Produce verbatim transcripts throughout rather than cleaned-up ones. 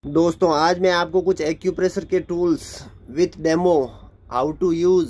दोस्तों आज मैं आपको कुछ एक्यूप्रेशर के tools with demo, how to use,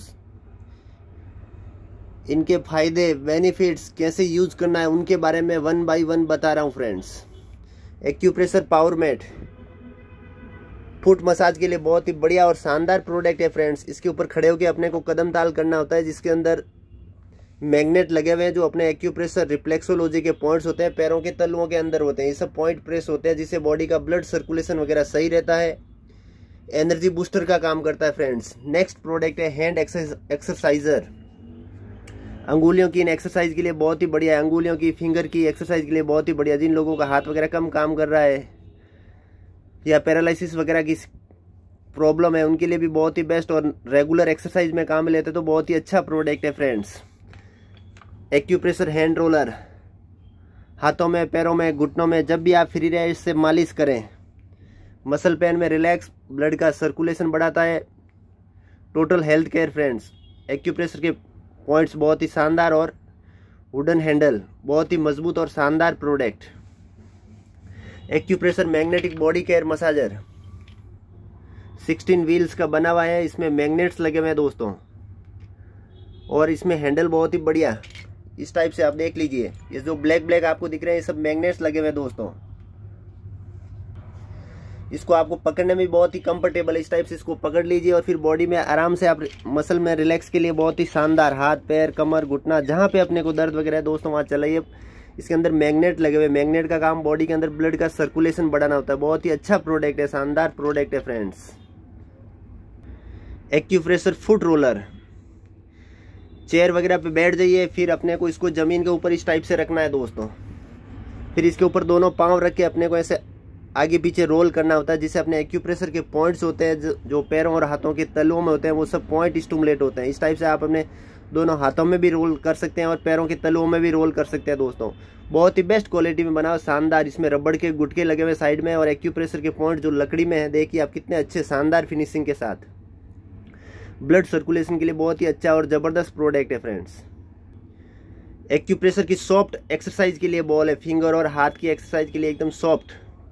इनके फ़ायदे बेनिफिट्स, कैसे यूज़ करना है, उनके बारे में वन बाय वन बता रहा हूँ friends. Acupressure power mat foot massage के लिए बहुत ही बढ़िया और शानदार प्रोडक्ट है फ्रेंड्स। इसके ऊपर खड़े होकर अपने को कदम ताल करना होता है, जिसके अंदर मैग्नेट लगे हुए हैं जो अपने एक्यूप्रेशर रिफ्लेक्सोलॉजी के पॉइंट्स होते हैं, पैरों के तलुओं के अंदर होते हैं। ये सब पॉइंट प्रेस होते हैं, जिससे बॉडी का ब्लड सर्कुलेशन वगैरह सही रहता है, एनर्जी बूस्टर का काम करता है फ्रेंड्स। नेक्स्ट प्रोडक्ट है हैंड एक्सरसाइजर। अंगुलियों की इन एक्सरसाइज के लिए बहुत ही बढ़िया है, अंगुलियों की फिंगर की एक्सरसाइज के लिए बहुत ही बढ़िया। जिन लोगों का हाथ वगैरह कम काम कर रहा है या पैरालिसिस वगैरह की प्रॉब्लम है, उनके लिए भी बहुत ही बेस्ट और रेगुलर एक्सरसाइज में काम लेते तो बहुत ही अच्छा प्रोडक्ट है फ्रेंड्स। एक्यूप्रेशर हैंड रोलर, हाथों में, पैरों में, घुटनों में जब भी आप फ्री रहे इससे मालिश करें। मसल पेन में रिलैक्स, ब्लड का सर्कुलेशन बढ़ाता है। Total health care friends. Acupressure के पॉइंट्स बहुत ही शानदार और वुडन हैंडल, बहुत ही मजबूत और शानदार product. Acupressure magnetic body care massager sixteen wheels का बना हुआ है, इसमें मैग्नेट्स लगे हुए हैं दोस्तों, और इसमें हैंडल बहुत ही बढ़िया इस टाइप से आप देख लीजिए। ये जो ब्लैक ब्लैक आपको दिख रहे हैं ये सब मैग्नेट्स लगे हुए हैं दोस्तों। इसको आपको पकड़ने में बहुत ही कंफर्टेबल है, इस टाइप से इसको पकड़ लीजिए और फिर बॉडी में आराम से आप मसल में रिलैक्स के लिए बहुत ही शानदार। हाथ, पैर, कमर, घुटना जहाँ पे अपने को दर्द वगैरह है दोस्तों वहाँ चलाइए। इसके अंदर मैग्नेट लगे हुए, मैग्नेट का काम बॉडी के अंदर ब्लड का सर्कुलेशन बढ़ाना होता है। बहुत ही अच्छा प्रोडक्ट है, शानदार प्रोडक्ट है friends. Acupressure foot roller, chair वगैरह पे बैठ जाइए, फिर अपने को इसको ज़मीन के ऊपर इस टाइप से रखना है दोस्तों। फिर इसके ऊपर दोनों पांव रख के अपने को ऐसे आगे पीछे रोल करना होता है, जिससे अपने एक्यूप्रेशर के पॉइंट्स होते हैं जो पैरों और हाथों के तलुओं में होते हैं, वो सब पॉइंट स्टिमुलेट होते हैं। इस टाइप से आप अपने दोनों हाथों में भी रोल कर सकते हैं और पैरों के तलुओं में भी रोल कर सकते हैं दोस्तों। बहुत ही बेस्ट क्वालिटी में बना, शानदार। इसमें रबड़ के गुटके लगे हुए साइड में और एक्यूप्रेशर के पॉइंट जो लकड़ी में है, देखिए आप कितने अच्छे शानदार फिनिशिंग के साथ। ब्लड सर्कुलेशन के लिए बहुत ही अच्छा और ज़बरदस्त प्रोडक्ट है फ्रेंड्स। एक्यूप्रेशर की सॉफ्ट एक्सरसाइज के लिए बॉल है, फिंगर और हाथ की एक्सरसाइज के लिए एकदम सॉफ्ट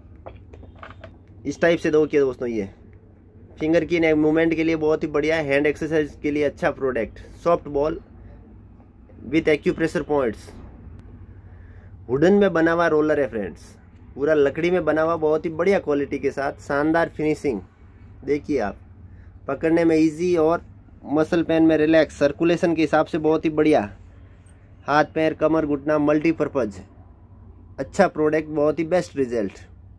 इस टाइप से दो किया दोस्तों। ये फिंगर की मूवमेंट के लिए बहुत ही बढ़िया है, हैंड एक्सरसाइज के लिए अच्छा product. Soft ball with acupressure points, wooden में बना हुआ रोलर है फ्रेंड्स, पूरा लकड़ी में बना हुआ, बहुत ही बढ़िया क्वालिटी के साथ, शानदार फिनिशिंग। देखिए आप, पकड़ने में इजी और मसल पेन में रिलैक्स, सर्कुलेशन के हिसाब से बहुत ही बढ़िया। हाथ, पैर, कमर, घुटना, मल्टीपर्पज, अच्छा प्रोडक्ट, बहुत ही बेस्ट रिजल्ट।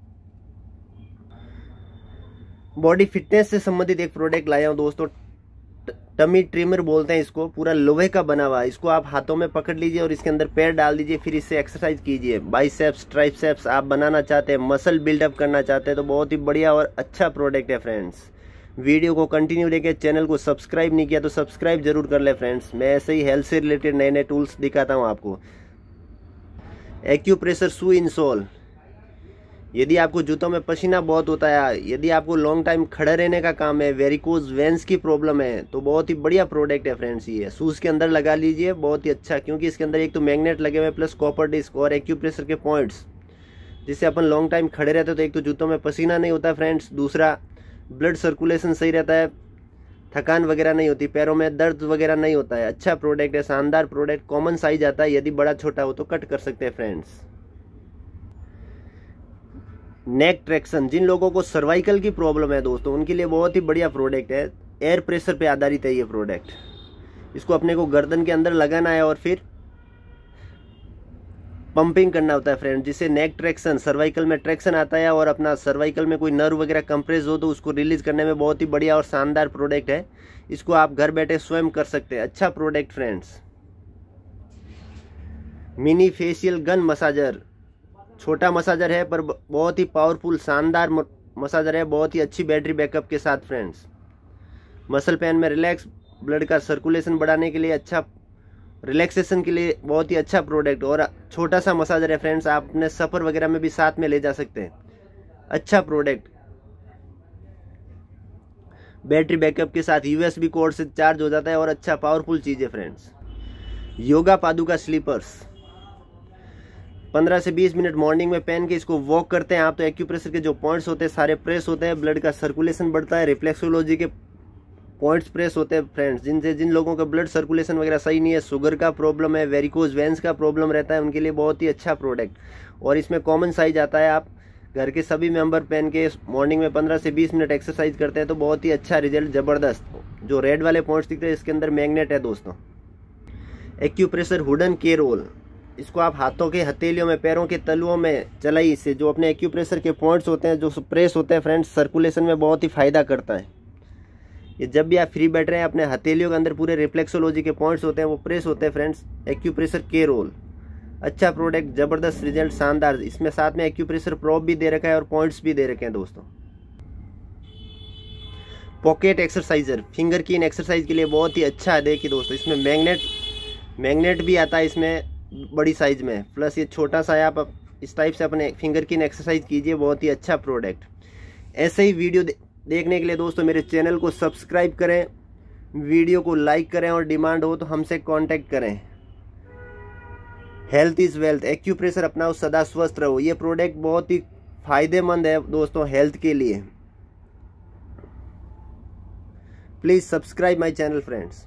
बॉडी फिटनेस से संबंधित एक प्रोडक्ट लाया हूँ दोस्तों, टमी ट्रिमर बोलते हैं इसको, पूरा लोहे का बना हुआ है। इसको आप हाथों में पकड़ लीजिए और इसके अंदर पैर डाल दीजिए, फिर इससे एक्सरसाइज कीजिए। बाइसेप्स, ट्राइसेप्स आप बनाना चाहते हैं, मसल बिल्डअप करना चाहते हैं तो बहुत ही बढ़िया और अच्छा प्रोडक्ट है फ्रेंड्स। वीडियो को कंटिन्यू देखें, चैनल को सब्सक्राइब नहीं किया तो सब्सक्राइब जरूर कर ले फ्रेंड्स। मैं ऐसे ही हेल्थ से रिलेटेड नए नए टूल्स दिखाता हूँ आपको। एक्यूप्रेशर शू इंसोल, यदि आपको जूतों में पसीना बहुत होता है, यदि आपको लॉन्ग टाइम खड़े रहने का काम है, वेरिकोज वेंस की प्रॉब्लम है, तो बहुत ही बढ़िया प्रोडक्ट है फ्रेंड्स। ये शूज़ के अंदर लगा लीजिए, बहुत ही अच्छा, क्योंकि इसके अंदर एक तो मैग्नेट लगे हुए प्लस कॉपर डिस्क और एक्यूप्रेशर के पॉइंट्स, जिससे अपन लॉन्ग टाइम खड़े रहते हैं तो एक तो जूतों में पसीना नहीं होता फ्रेंड्स, दूसरा ब्लड सर्कुलेशन सही रहता है, थकान वगैरह नहीं होती, पैरों में दर्द वगैरह नहीं होता है। अच्छा प्रोडक्ट है, शानदार प्रोडक्ट। कॉमन साइज आता है, यदि बड़ा छोटा हो तो कट कर सकते हैं फ्रेंड्स। नेक ट्रैक्शन, जिन लोगों को सर्वाइकल की प्रॉब्लम है दोस्तों, उनके लिए बहुत ही बढ़िया प्रोडक्ट है। एयर प्रेशर पे आधारित है ये प्रोडक्ट। इसको अपने को गर्दन के अंदर लगाना है और फिर पंपिंग करना होता है फ्रेंड, जिससे नेक ट्रैक्शन, सर्वाइकल में ट्रैक्शन आता है और अपना सर्वाइकल में कोई नर्व वगैरह कंप्रेस हो तो उसको रिलीज करने में बहुत ही बढ़िया और शानदार प्रोडक्ट है। इसको आप घर बैठे स्वयं कर सकते हैं, अच्छा product friends. Mini facial gun massager, छोटा मसाजर है पर बहुत ही पावरफुल शानदार मसाजर है, बहुत ही अच्छी बैटरी बैकअप के साथ फ्रेंड्स। मसल पेन में रिलैक्स, ब्लड का सर्कुलेशन बढ़ाने के लिए, अच्छा रिलैक्सेशन के लिए बहुत ही अच्छा प्रोडक्ट और छोटा सा मसाजर है फ्रेंड्स। आप अपने सफ़र वगैरह में भी साथ में ले जा सकते हैं, अच्छा प्रोडक्ट। बैटरी बैकअप के साथ यूएसबी कोड से चार्ज हो जाता है और अच्छा पावरफुल चीज़ है फ्रेंड्स। योगा पादुका स्लीपर्स, पंद्रह से बीस मिनट मॉर्निंग में पहन के इसको वॉक करते हैं आप, तो एक्यूप्रेशर के जो पॉइंट्स होते हैं सारे प्रेस होते हैं, ब्लड का सर्कुलेशन बढ़ता है, रिफ्लेक्सोलॉजी के पॉइंट्स प्रेस होते हैं फ्रेंड्स। जिनसे जिन लोगों का ब्लड सर्कुलेशन वगैरह सही नहीं है, शुगर का प्रॉब्लम है, वेरिकोज वेंस का प्रॉब्लम रहता है, उनके लिए बहुत ही अच्छा प्रोडक्ट। और इसमें कॉमन साइज आता है, आप घर के सभी मेंबर पहन के मॉर्निंग में पंद्रह से बीस मिनट एक्सरसाइज करते हैं तो बहुत ही अच्छा रिजल्ट, ज़बरदस्त। जो रेड वाले पॉइंट्स दिखते हैं इसके अंदर मैग्नेट है दोस्तों। एक्यूप्रेशर हुडन के रोल, इसको आप हाथों के हथेलियों में, पैरों के तलुओं में चलाई, इससे जो अपने एक्यूप्रेशर के पॉइंट्स होते हैं, जो प्रेस होते हैं फ्रेंड्स, सर्कुलेशन में बहुत ही फ़ायदा करता है। ये जब भी आप फ्री बैठ रहे हैं, अपने हथेलियों के अंदर पूरे रिफ्लेक्सोलॉजी के पॉइंट्स होते हैं, वो प्रेस होते हैं फ्रेंड्स। एक्यूप्रेशर के रोल अच्छा प्रोडक्ट, ज़बरदस्त रिजल्ट, शानदार। इसमें साथ में एक्यूप्रेशर प्रोब भी दे रखा है और पॉइंट्स भी दे रखे हैं दोस्तों। पॉकेट एक्सरसाइजर, फिंगर की इन एक्सरसाइज के लिए बहुत ही अच्छा है। देखिए दोस्तों, इसमें मैग्नेट मैग्नेट भी आता है इसमें बड़ी साइज में, प्लस ये छोटा सा है। आप इस टाइप से अपने फिंगर की एक्सरसाइज कीजिए, बहुत ही अच्छा प्रोडक्ट। ऐसे ही वीडियो दे, देखने के लिए दोस्तों मेरे चैनल को सब्सक्राइब करें, वीडियो को लाइक करें और डिमांड हो तो हमसे कांटेक्ट करें। हेल्थ इज़ वेल्थ, एक्यूप्रेशर अपनाओ, सदा स्वस्थ रहो। ये प्रोडक्ट बहुत ही फायदेमंद है दोस्तों हेल्थ के लिए। Please subscribe my channel friends.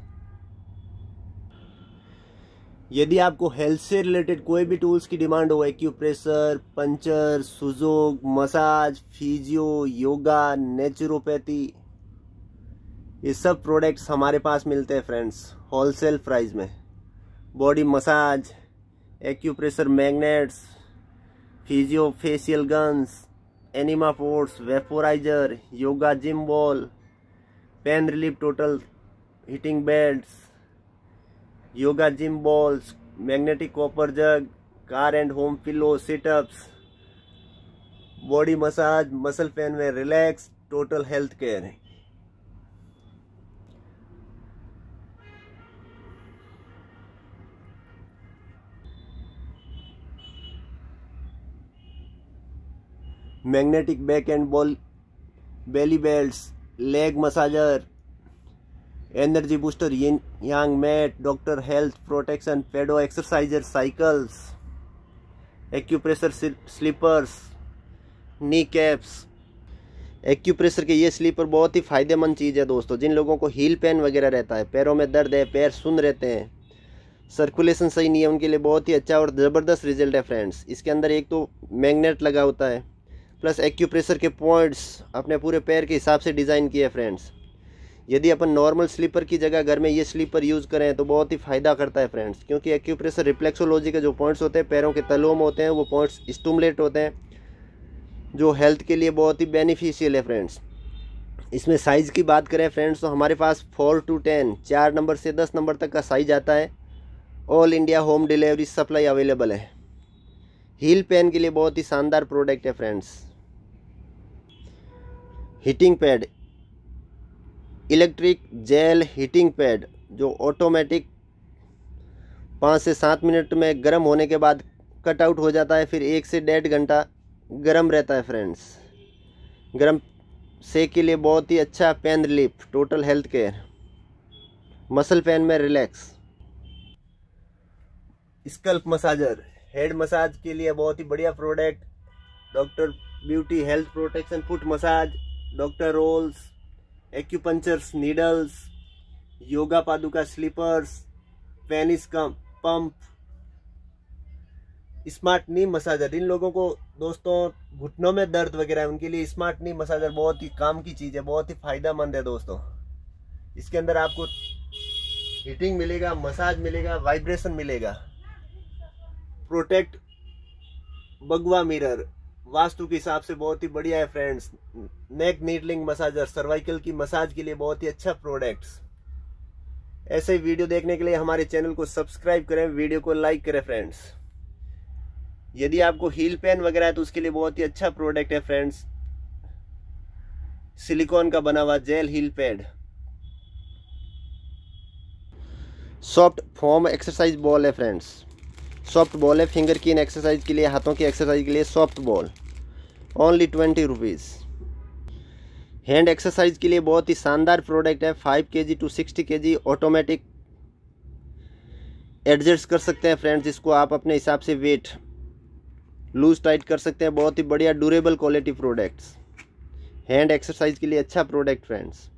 यदि आपको हेल्थ से रिलेटेड कोई भी टूल्स की डिमांड हो, acupressure, puncture, sujok, massage, physio, yoga, naturopathy, ये सब प्रोडक्ट्स हमारे पास मिलते हैं फ्रेंड्स होलसेल प्राइस में। Body massage, acupressure magnets, physio facial guns, enema force, vaporiser, yoga gym ball, pain relief total heating beds, yoga gym balls, magnetic copper jug, car and home pillow, situps, body massage, muscle pain में relax, total health care है। Magnetic back and ball belly belts, leg massager, energy booster, yin yang mat, doctor health protection, pedo exerciser, cycles, acupressure slippers, knee caps. Acupressure के ये sleeper बहुत ही फायदेमंद चीज़ है दोस्तों। जिन लोगों को हील पेन वगैरह रहता है, पैरों में दर्द है, पैर सुन रहते हैं, सर्कुलेशन सही नहीं है, उनके लिए बहुत ही अच्छा और ज़बरदस्त रिजल्ट है फ्रेंड्स। इसके अंदर एक तो मैग्नेट लगा होता है, प्लस एक्यूप्रेशर के पॉइंट्स अपने पूरे पैर के हिसाब से डिज़ाइन किए फ्रेंड्स। यदि अपन नॉर्मल स्लीपर की जगह घर में ये स्लीपर यूज़ करें तो बहुत ही फ़ायदा करता है फ्रेंड्स, क्योंकि एक्यूप्रेशर रिफ्लेक्सोलॉजी के जो पॉइंट्स होते हैं पैरों के तलुओं में होते हैं, वो पॉइंट्स स्टिमुलेट होते हैं, जो हेल्थ के लिए बहुत ही बेनिफिशियल है फ्रेंड्स। इसमें साइज़ की बात करें फ्रेंड्स तो हमारे पास फोर टू टेन, चार नंबर से दस नंबर तक का साइज आता है। All India home delivery supply available है। हील पेन के लिए बहुत ही शानदार प्रोडक्ट है friends. Heating pad, electric gel heating pad, जो ऑटोमेटिक पाँच से सात मिनट में गर्म होने के बाद कट आउट हो जाता है, फिर एक से डेढ़ घंटा गर्म रहता है फ्रेंड्स। गर्म सेक के लिए बहुत ही अच्छा, pain relief, total health care, muscle pain में relax. Scalp massager, head massage के लिए बहुत ही बढ़िया product, doctor beauty health protection foot massage, doctor rolls, acupunctures needles, yoga पादुका स्लीपर्स, पेनिस का पंप, स्मार्ट नी मसाजर। इन लोगों को दोस्तों घुटनों में दर्द वगैरह है, उनके लिए स्मार्ट नी मसाजर बहुत ही काम की चीज़ है, बहुत ही फायदेमंद है दोस्तों। इसके अंदर आपको हीटिंग मिलेगा, मसाज मिलेगा, वाइब्रेशन मिलेगा। प्रोटेक्ट बगवा मिरर, वास्तु के हिसाब से बहुत ही बढ़िया है friends. Neck needling massager, cervical की मसाज के लिए बहुत ही अच्छा प्रोडक्ट्स। ऐसे ही वीडियो देखने के लिए हमारे चैनल को सब्सक्राइब करें, वीडियो को लाइक करें फ्रेंड्स। यदि आपको हील पेन वगैरह है तो उसके लिए बहुत ही अच्छा प्रोडक्ट है फ्रेंड्स, सिलिकॉन का बना हुआ gel heel pad. Soft foam exercise ball है फ्रेंड्स, सॉफ्ट बॉल है फिंगर की इन एक्सरसाइज के लिए, हाथों की एक्सरसाइज के लिए soft ball, only twenty rupees. Hand exercise के लिए बहुत ही शानदार प्रोडक्ट है, फाइव के जी टू सिक्सटी के जी ऑटोमेटिक एडजस्ट कर सकते हैं फ्रेंड्स। इसको आप अपने हिसाब से वेट लूज टाइट कर सकते हैं। बहुत ही बढ़िया durable quality products, hand exercise के लिए अच्छा product friends.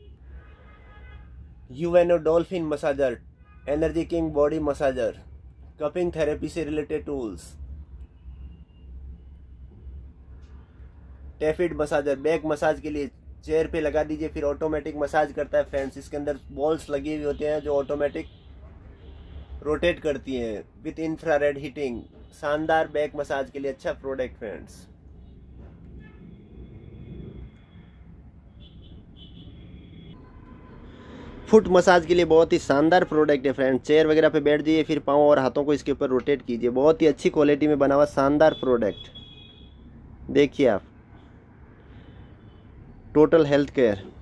UNO dolphin massager, energy king body massager, cupping therapy से रिलेटेड टूल्स, टेफिड मसाजर, बैक मसाज के लिए चेयर पे लगा दीजिए फिर ऑटोमेटिक मसाज करता है फ्रेंड्स। इसके अंदर बॉल्स लगी हुई होते हैं जो ऑटोमेटिक रोटेट करती हैं विथ इंफ्रारेड हीटिंग। शानदार बैक मसाज के लिए अच्छा प्रोडक्ट फ्रेंड्स। फुट मसाज के लिए बहुत ही शानदार प्रोडक्ट है फ्रेंड्स। चेयर वगैरह पे बैठ जाइए फिर पाँव और हाथों को इसके ऊपर रोटेट कीजिए। बहुत ही अच्छी क्वालिटी में बना हुआ शानदार प्रोडक्ट। देखिए आप, टोटल हेल्थ केयर।